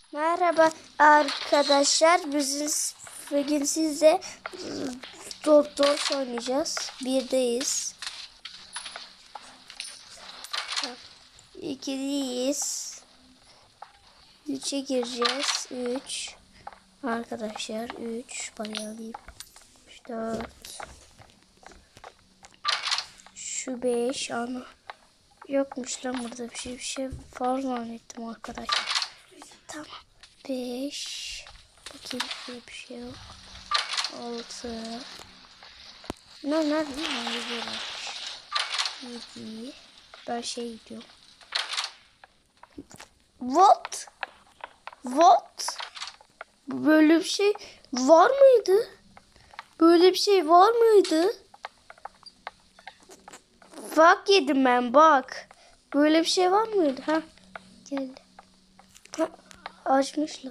Merhaba arkadaşlar. Bugün sizle Dot oynayacağız. Birdeyiz. İkideyiz. 3'e gireceğiz. 3. Arkadaşlar 3. Parayı alayım. 4. Şu 5. Ana. Yokmuş lan burada bir şey var zannettim arkadaşlar. Tamam. 5. Bakayım bir şey yok. 6. Nerede? Gidiyorlar. 7. Ben gidiyorum. What? Böyle bir şey var mıydı? Böyle bir şey var mıydı? Bak yedim ben bak. Böyle bir şey var mıydı? Ha geldi. Ha, açmışlar.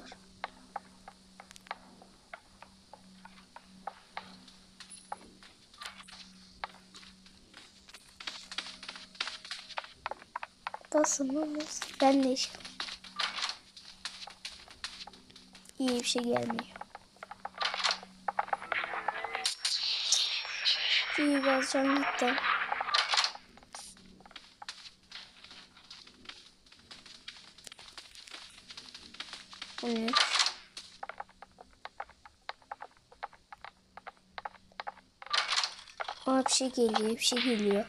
Basın. Ben de işim. İyi bir şey gelmiyor. İyi basacağım gitti. Evet. Aa, bir şey geliyor.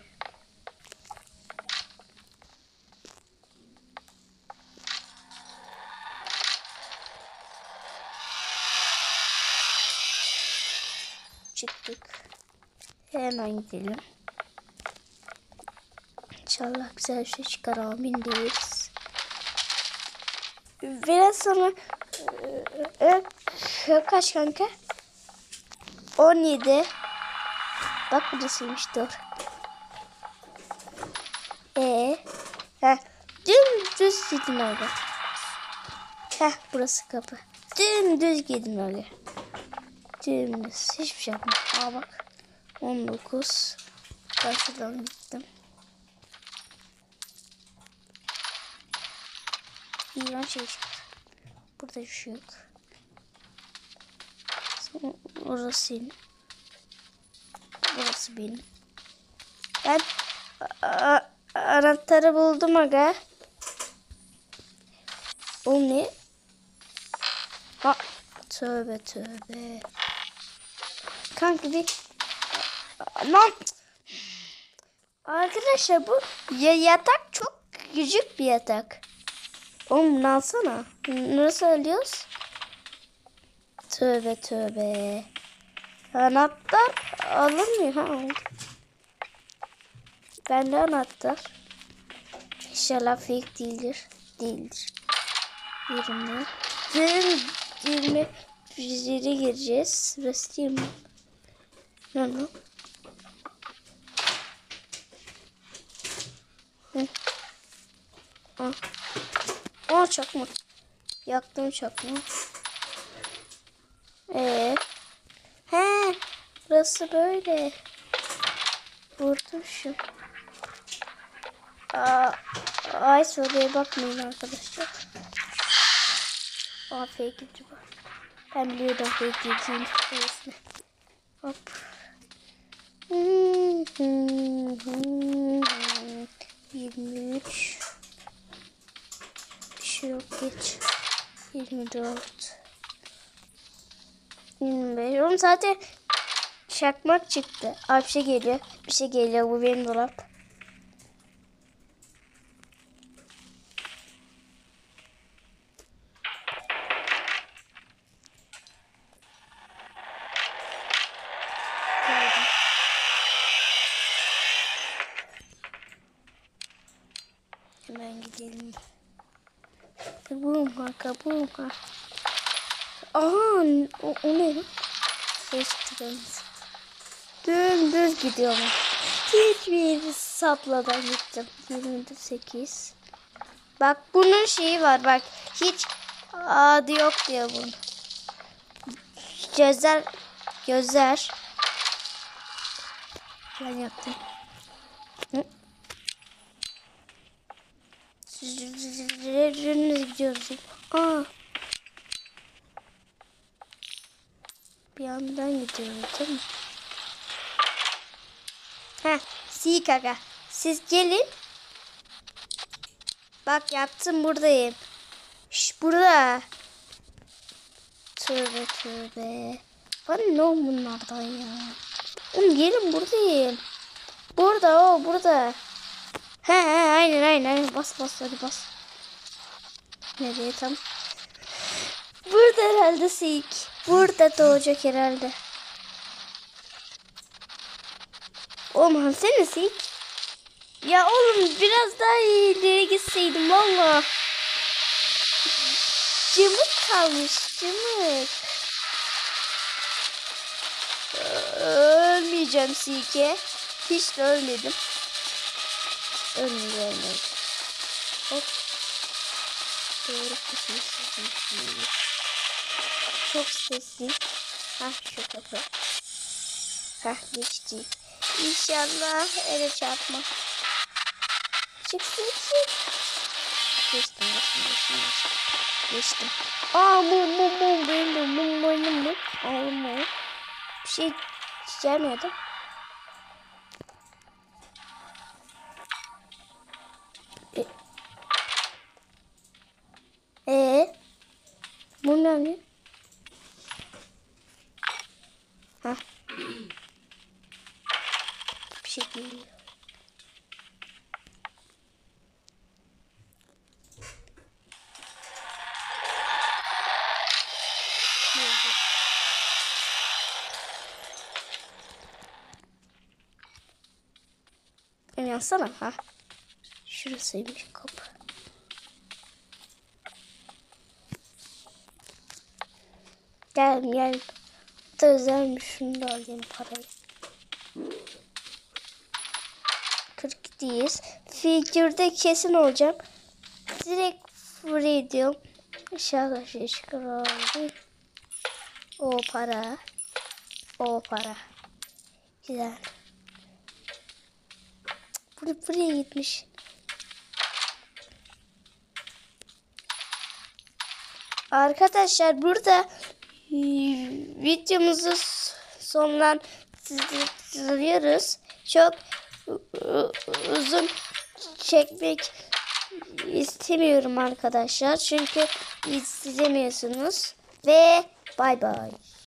Çıktık. Hemen gidelim. İnşallah güzel bir şey çıkar, amin deriz. Biraz sonra kaç kanka? 17. Bak burasıymış, dur. Dümdüz gidin öyle. Burası kapı. Dümdüz gidin öyle. Dümdüz. Hiçbir şey yapma. Aa bak. 19. Ben şuradan gittim. İran çıktı. Burada bir şey yok. Orası senin. Burası benim. Ben anahtarı buldum aga. O ne? Ha, tövbe. Kanka bir lan. Arkadaşlar bu yatak çok küçük bir yatak. Oğlum bunu alsana. Nasıl alıyoruz? Tövbe. Anahtar alınmıyor. Ha oldu. Bende anahtar. İnşallah fake değildir. 20. 20. Bizlere gireceğiz. Burası 20. Ne? Çakma. Yaktım çakma. Burası böyle. Vurdum şu. Ay soruya bakmayın arkadaşlar. Fake gibi. Ben biliyordum fake gireceğini. Hop. 23. Bir şey yok, geç. 24. 25. Oğlum zaten çakmak çıktı. Bir şey geliyor. Bu benim dolap. Hemen gidelim. Kabuğum. Aha, o ne lan? Dümdüz gidiyorum. Hiçbir sapladan gittim. 28. Bak bunun şeyi var bak. Hiç adı yok diyor bunun. Gözler. Ben yaptım. Gidiyoruz. Bir yandan gidiyorum, tamam. Heh, Sik aga. Siz gelin. Bak yaptım, buradayım. Şş, burada. Tövbe tövbe. Bana ne bunlardan ya? Oğlum gelin, buradayım. Burada, burada. He aynen. Bas hadi bas. Nereye tam? Burada herhalde Sik. Burada doğacak herhalde. Oğlum seni Sik. Ya oğlum biraz daha ileri gitseydim valla. Cımık kalmış, cımık. Ölmeyeceğim Sik'e. Hiç de ölmedim. Ölmedim. Hop. Doğru kısmı. Çok sesli. Hah şu kapı. Hah geçti. İnşallah ele çarpma. Çık. Geçtim. Aa mum benim de mum. Ağlama. Bir şey gelmedi. Mum ne? Ha. Bir şey geliyor. Yansana ha. Şurasıymış kapı. Gel. Da özelmiş, şunu da alayım parayı. 42'deyiz. Figürde kesin olacağım. Direkt free diyorum. Aşağı çıkaralım. O para. Güzel. Buraya gitmiş. Arkadaşlar burada videomuzu sonlandırıyoruz. Çok uzun çekmek istemiyorum arkadaşlar. Çünkü izlemiyorsunuz. Ve bay bay.